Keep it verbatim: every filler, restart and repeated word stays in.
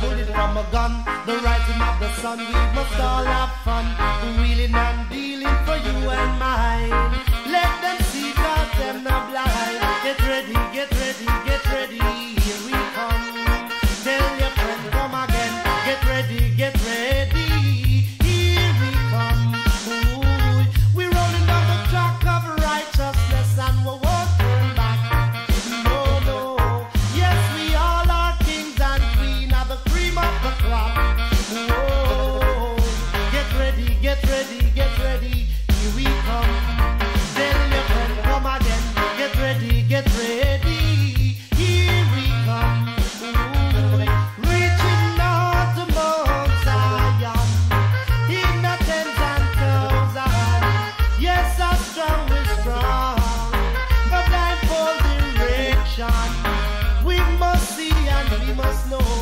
bullet from a gun, the rising of the sun. We must all have fun, wheeling and dealing for you and mine. Let them see, cause them not blind. Get ready, get ready, get ready, here we come. Tell your friend, come again. Get ready, get ready, here we come. Ooh, we're rolling down the track of righteousness and we won't turn back. No, no, yes, we all are kings and queen of the cream of the crop. Whoa, get ready, get ready, get ready, here we come. Tell your friend, come again. Get ready, get ready, here we come. Ooh, reaching out to Mount Zion, in the tens and thousands. Yes, our strong is strong, the blindfold direction. We must see and we must know